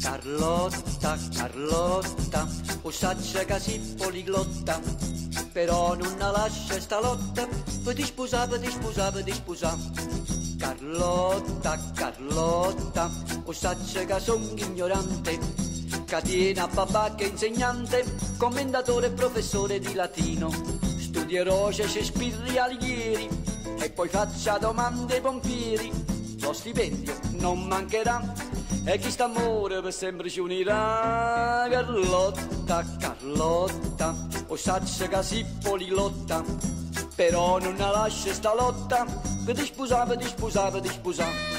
Carlotta, Carlotta, o saccia che si poliglotta, però non la lascia sta lotta, per ti sposare, per ti sposare, per ti sposare. Carlotta, Carlotta, o saccia che son ignorante, che tiene a papà che è insegnante, commendatore e professore di latino. Studierò Shakespeare Alighieri e poi faccia domande ai pompieri. Lo stipendio non mancherà e chi sta amore per sempre ci unirà. Carlotta, Carlotta, o saccia che si poliglotta, però non la lascia sta lotta, per ti sposare, per ti sposare, per ti sposare.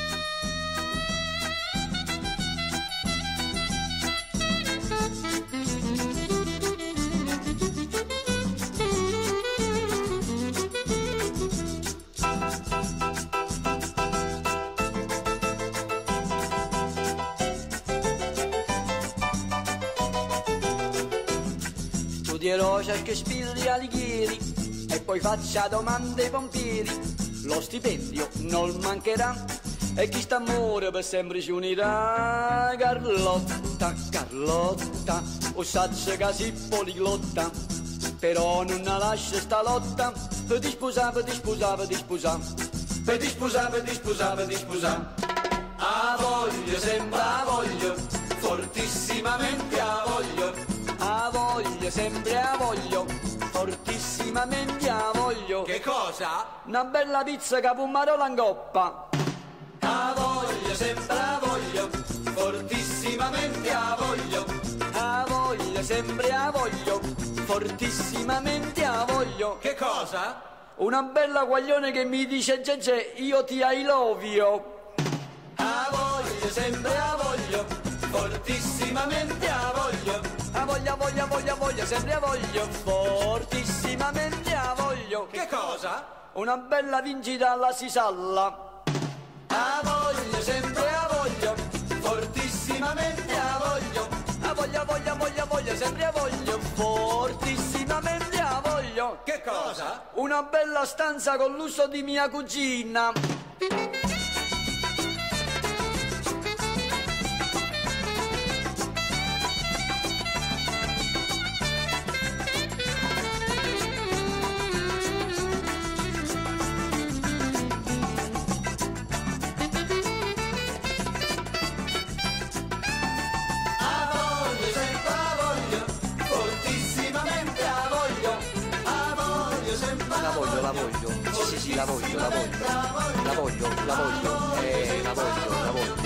Studierò Shakespeare Alighieri e poi faccia domande ai pompieri. Lo stipendio non mancherà e chi sta amore per sempre ci unirà. Carlotta, Carlotta, o saccia che si poliglotta, però non la lascia sta lotta, per ti sposare, per ti sposare, per ti sposare, per ti sposare, per ti sposare, per ti sposare. A voglio, sempre a voglio, fortissimamente a voglio. A voglio, sempre a voglio, fortissimamente a voglio. Che cosa? Una bella pizza che pumarola in coppa. A voglio, sempre a voglio, fortissimamente a voglio. A voglio, sempre a voglio, fortissimamente a voglio. Che cosa? Una bella guaglione che mi dice Gege, io ti I love you. A voglio, sempre a voglio, fortissimamente a voglio. A voglia, voglia, voglia, voglia, sempre a voglio, fortissimamente a voglio. Che cosa? Una bella vincita alla Sisalla. A voglio, sempre a voglio, fortissimamente a voglio. A voglia, voglia, voglia, voglia, sempre a voglio, fortissimamente a voglio. Che cosa? Una bella stanza con l'uso di mia cugina. La voglio, sì, la voglio, la voglio, la voglio, la voglio, la voglio.